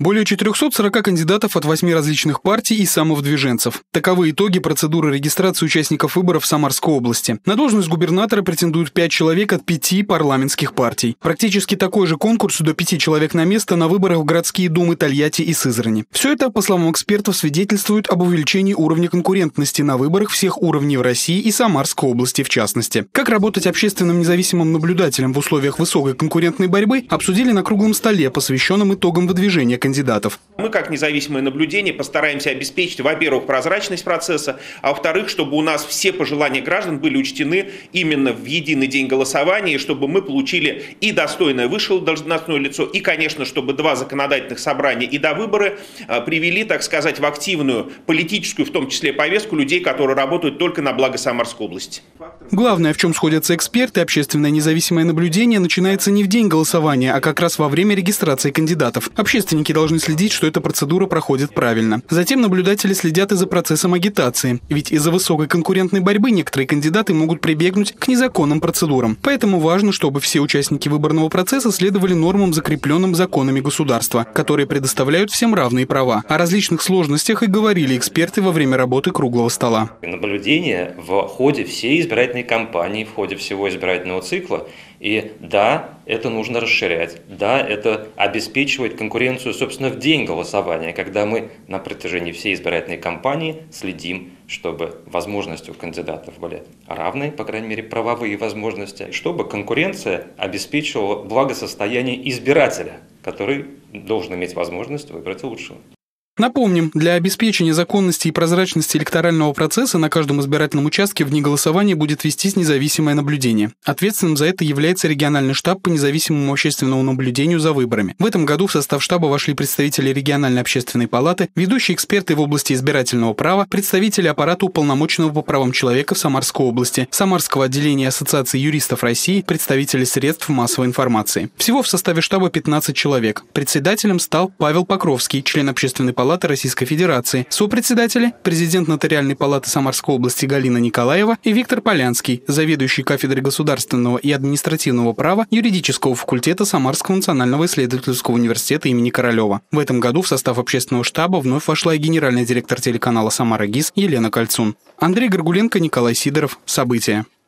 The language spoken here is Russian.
Более 440 кандидатов от 8 различных партий и самовыдвиженцев. Таковы итоги процедуры регистрации участников выборов в Самарской области. На должность губернатора претендуют 5 человек от 5 парламентских партий. Практически такой же конкурс до 5 человек на место на выборах в городские думы Тольятти и Сызрани. Все это, по словам экспертов, свидетельствует об увеличении уровня конкурентности на выборах всех уровней в России и Самарской области в частности. Как работать общественным независимым наблюдателем в условиях высокой конкурентной борьбы, обсудили на круглом столе, посвященном итогам выдвижения кандидатов. Мы, как независимое наблюдение, постараемся обеспечить, во-первых, прозрачность процесса, а во-вторых, чтобы у нас все пожелания граждан были учтены именно в единый день голосования, чтобы мы получили и достойное высшее должностное лицо, и, конечно, чтобы 2 законодательных собрания и до выборы привели, так сказать, в активную политическую, в том числе, повестку людей, которые работают только на благо Самарской области. Главное, в чем сходятся эксперты, общественное независимое наблюдение начинается не в день голосования, а как раз во время регистрации кандидатов. Общественники должны следить, что эта процедура проходит правильно. Затем наблюдатели следят и за процессом агитации. Ведь из-за высокой конкурентной борьбы некоторые кандидаты могут прибегнуть к незаконным процедурам. Поэтому важно, чтобы все участники выборного процесса следовали нормам, закрепленным законами государства, которые предоставляют всем равные права. О различных сложностях и говорили эксперты во время работы круглого стола. Наблюдение в ходе всей избирательной кампании, в ходе всего избирательного цикла. И да, это нужно расширять. Да, это обеспечивает конкуренцию, собственно, в день голосования, когда мы на протяжении всей избирательной кампании следим, чтобы возможности у кандидатов были равны, по крайней мере, правовые возможности, чтобы конкуренция обеспечивала благосостояние избирателя, который должен иметь возможность выбрать лучшего. Напомним, для обеспечения законности и прозрачности электорального процесса на каждом избирательном участке в дни голосования будет вестись независимое наблюдение. Ответственным за это является региональный штаб по независимому общественному наблюдению за выборами. В этом году в состав штаба вошли представители региональной общественной палаты, ведущие эксперты в области избирательного права, представители аппарата уполномоченного по правам человека в Самарской области, Самарского отделения Ассоциации юристов России, представители средств массовой информации. Всего в составе штаба 15 человек. Председателем стал Павел Покровский, член общественной палаты Российской Федерации. Сопредседатели – президент Нотариальной палаты Самарской области Галина Николаева и Виктор Полянский, заведующий кафедрой государственного и административного права юридического факультета Самарского национального исследовательского университета имени Королева. В этом году в состав общественного штаба вновь вошла и генеральный директор телеканала «Самара ГИС» Елена Кольцун. Андрей Горгуленко, Николай Сидоров. События.